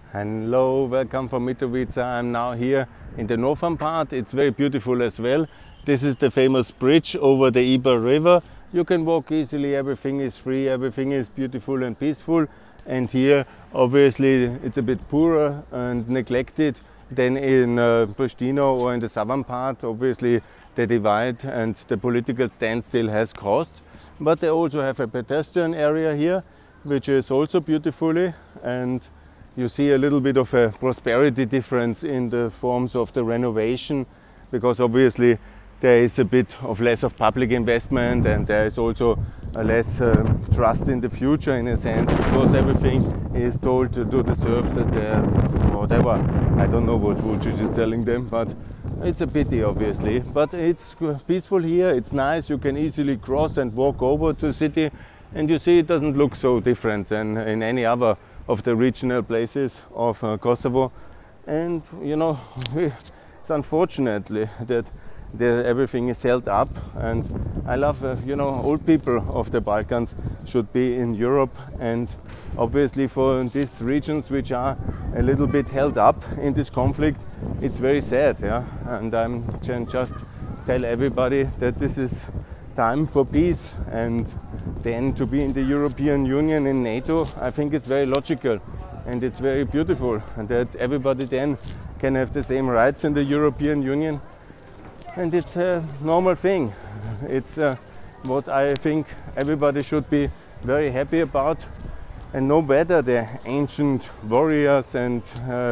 Hello, welcome from Mitrovica. I'm now here in the northern part. It's very beautiful as well. This is the famous bridge over the Iber River. You can walk easily, everything is free, everything is beautiful and peaceful. And here, obviously, it's a bit poorer and neglected than in Pristina or in the southern part. Obviously, the divide and the political standstill has caused. But they also have a pedestrian area here, which is also beautifully. And you see a little bit of a prosperity difference in the forms of the renovation, because obviously there is a bit of less of public investment, and there is also a less trust in the future, in a sense, because everything is told to the Serbs that they're whatever. I don't know what Vucic is telling them, but it's a pity, obviously. But it's peaceful here, it's nice, you can easily cross and walk over to the city, and you see it doesn't look so different than in any other of the regional places of Kosovo. And you know, it's unfortunately that everything is held up, and I love you know, old people of the Balkans should be in Europe, and obviously for these regions which are a little bit held up in this conflict, it's very sad, yeah. And I can just tell everybody that this is time for peace, and then to be in the European Union, in NATO, I think it's very logical and it's very beautiful, and that everybody then can have the same rights in the European Union. And it's a normal thing. It's what I think everybody should be very happy about. And no matter the ancient warriors and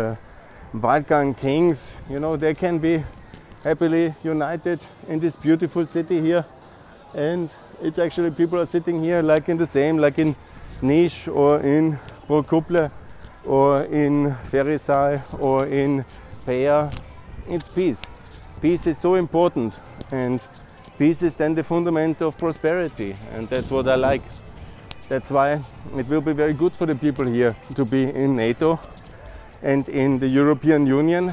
Balkan kings, you know, they can be happily united in this beautiful city here. And it's actually, people are sitting here like in the same, like in Niš or in Prokuplje or in Ferisaj or in Pea. It's peace. Peace is so important, and peace is then the fundament of prosperity, and that's what I like. That's why it will be very good for the people here to be in NATO and in the European Union.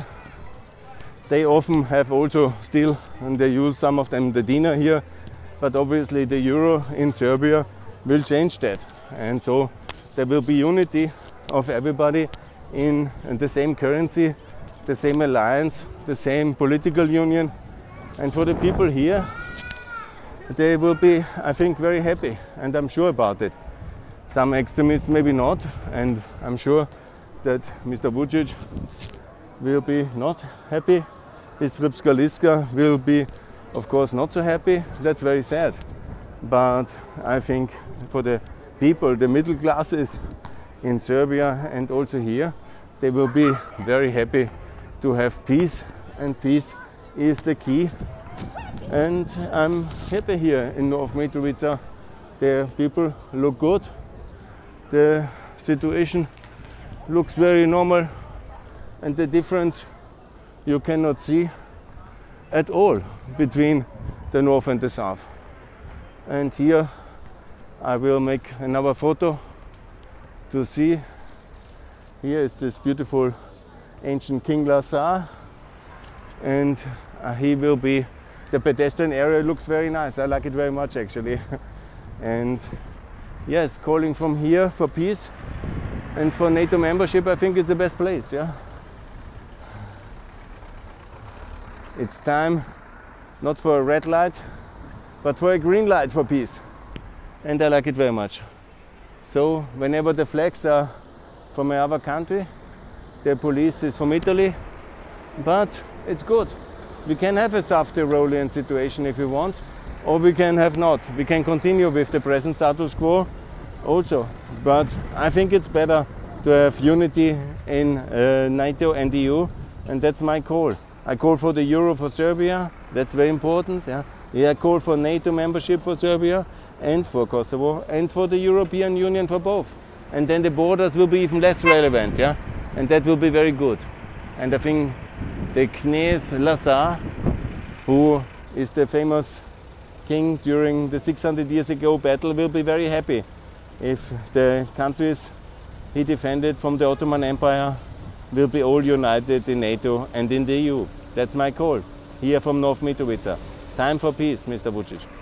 They often have also still, and they use some of them, the dinar here, but obviously the euro in Serbia will change that, and so there will be unity of everybody in the same currency, the same alliance, the same political union. And for the people here, they will be, I think, very happy, and I'm sure about it. Some extremists maybe not, and I'm sure that Mr. Vucic will be not happy. His Srpska Lista will be, of course, not so happy. That's very sad. But I think for the people, the middle classes in Serbia and also here, they will be very happy to have peace, and peace is the key. And I'm happy here in North Mitrovica. The people look good. The situation looks very normal, and the difference you cannot see at all between the north and the south. And here I will make another photo to see. Here is this beautiful ancient King Lazar, and he will be, the pedestrian area looks very nice. I like it very much, actually. And yes, calling from here for peace and for NATO membership, I think it's the best place, yeah. It's time not for a red light, but for a green light for peace. And I like it very much. So whenever the flags are from another country, the police is from Italy, but it's good. We can have a soft Tyrolean situation if we want, or we can have not. We can continue with the present status quo also, but I think it's better to have unity in NATO and EU, and that's my call. I call for the euro for Serbia, that's very important. Yeah. I call for NATO membership for Serbia and for Kosovo, and for the European Union for both. And then the borders will be even less relevant, yeah? And that will be very good. And I think the Knez Lazar, who is the famous king during the 600 years ago battle, will be very happy if the countries he defended from the Ottoman Empire will be all united in NATO and in the EU. That's my call, here from North Mitrovica. Time for peace, Mr. Vucic.